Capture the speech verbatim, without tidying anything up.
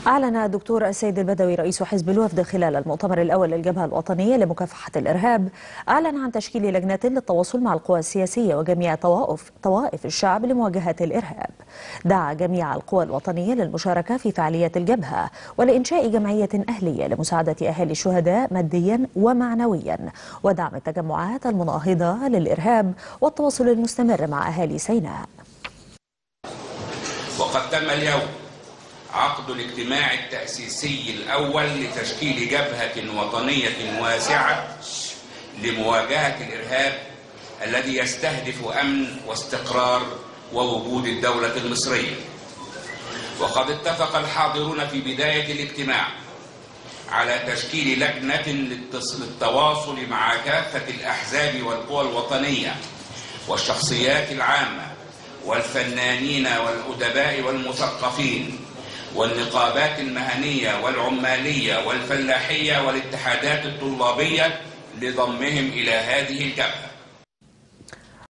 أعلن الدكتور السيد البدوي رئيس حزب الوفد خلال المؤتمر الأول للجبهة الوطنية لمكافحة الإرهاب أعلن عن تشكيل لجنة للتواصل مع القوى السياسية وجميع طوائف طوائف الشعب لمواجهة الإرهاب. دعا جميع القوى الوطنية للمشاركة في فعاليات الجبهة ولإنشاء جمعية أهلية لمساعدة أهالي الشهداء ماديا ومعنويا ودعم التجمعات المناهضة للإرهاب والتواصل المستمر مع أهالي سيناء. وقد تم اليوم عقد الاجتماع التأسيسي الأول لتشكيل جبهة وطنية واسعة لمواجهة الإرهاب الذي يستهدف أمن واستقرار ووجود الدولة المصرية. وقد اتفق الحاضرون في بداية الاجتماع على تشكيل لجنة للتواصل مع كافة الأحزاب والقوى الوطنية والشخصيات العامة والفنانين والأدباء والمثقفين والنقابات المهنية والعمالية والفلاحية والاتحادات الطلابية لضمهم إلى هذه الجبهة.